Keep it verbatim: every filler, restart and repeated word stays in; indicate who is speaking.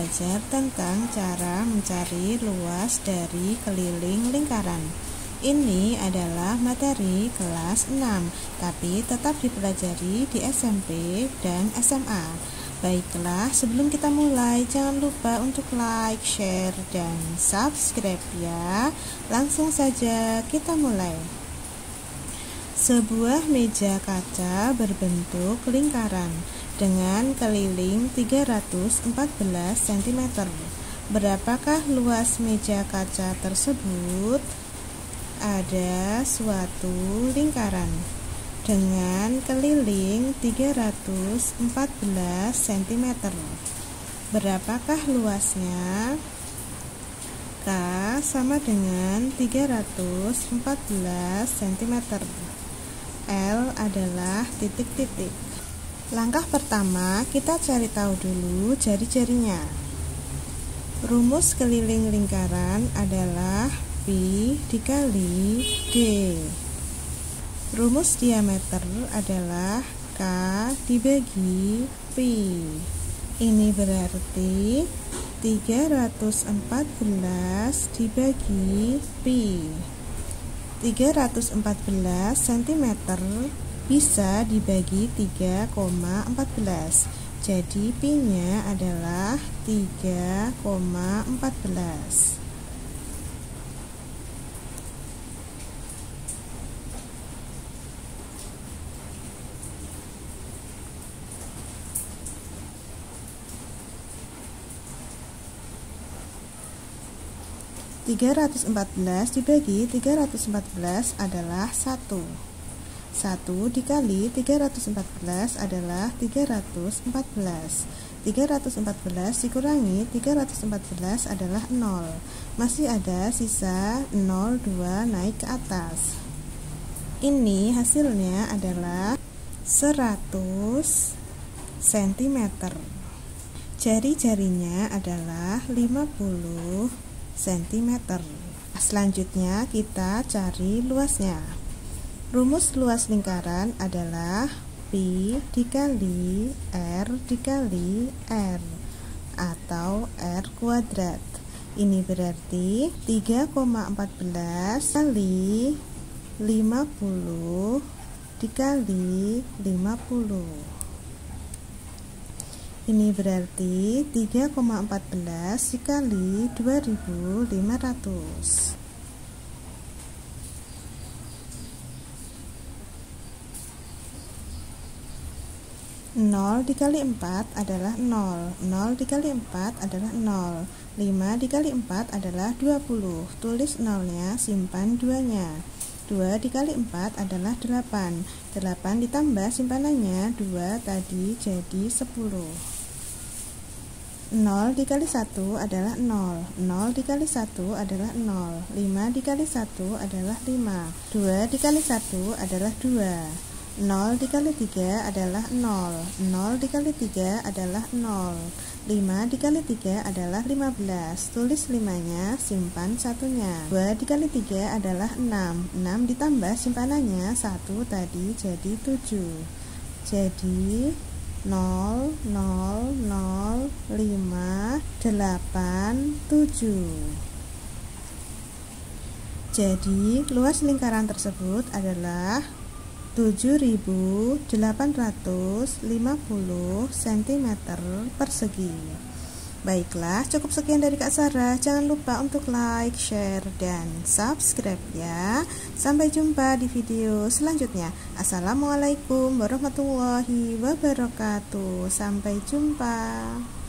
Speaker 1: belajar tentang cara mencari luas dari keliling lingkaran. Ini adalah materi kelas enam, tapi tetap dipelajari di S M P dan S M A. Baiklah, sebelum kita mulai, jangan lupa untuk like, share, dan subscribe ya. Langsung saja kita mulai. Sebuah meja kaca berbentuk lingkaran dengan keliling tiga ratus empat belas sentimeter. Berapakah luas meja kaca tersebut? Ada suatu lingkaran dengan keliling tiga ratus empat belas sentimeter. Berapakah luasnya? K sama dengan tiga ratus empat belas sentimeter. L adalah titik-titik. Langkah pertama, kita cari tahu dulu jari-jarinya. Rumus keliling lingkaran adalah Pi dikali D. Rumus diameter adalah K dibagi Pi. Ini berarti tiga ratus empat belas dibagi Pi. tiga ratus empat belas sentimeter bisa dibagi tiga koma empat belas. Jadi Pi-nya adalah tiga koma empat belas. tiga ratus empat belas dibagi tiga ratus empat belas adalah satu. satu dikali tiga ratus empat belas adalah tiga ratus empat belas. tiga ratus empat belas dikurangi tiga ratus empat belas adalah nol. Masih ada sisa nol dua naik ke atas. Ini hasilnya adalah seratus sentimeter. Jari-jarinya adalah lima puluh sentimeter. Selanjutnya kita cari luasnya. Rumus luas lingkaran adalah Pi dikali R dikali R atau R kuadrat. Ini berarti tiga koma empat belas kali lima puluh dikali lima puluh. Ini berarti tiga koma empat belas dikali dua ribu lima ratus. nol dikali empat adalah nol. nol dikali empat adalah nol. lima dikali empat adalah dua puluh. Tulis nolnya, simpan duanya. dua dikali empat adalah delapan. delapan ditambah simpanannya dua tadi jadi sepuluh. nol dikali satu adalah nol. nol dikali satu adalah nol. lima dikali satu adalah lima. dua dikali satu adalah dua. nol dikali tiga adalah nol. nol dikali tiga adalah nol. lima dikali tiga adalah lima belas. Tulis limanya, simpan satunya. dua dikali tiga adalah enam. enam ditambah simpanannya satu tadi jadi tujuh. Jadi nol, nol, nol, lima, delapan, tujuh. Jadi luas lingkaran tersebut adalah tujuh ribu delapan ratus lima puluh sentimeter persegi. Baiklah, cukup sekian dari Kak Sarah. Jangan lupa untuk like, share, dan subscribe ya. Sampai jumpa di video selanjutnya. Assalamualaikum warahmatullahi wabarakatuh. Sampai jumpa.